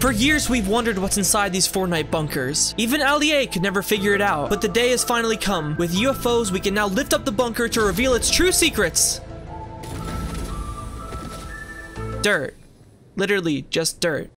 For years, we've wondered what's inside these Fortnite bunkers. Even Allier could never figure it out, but the day has finally come. With UFOs, we can now lift up the bunker to reveal its true secrets. Dirt. Literally just dirt.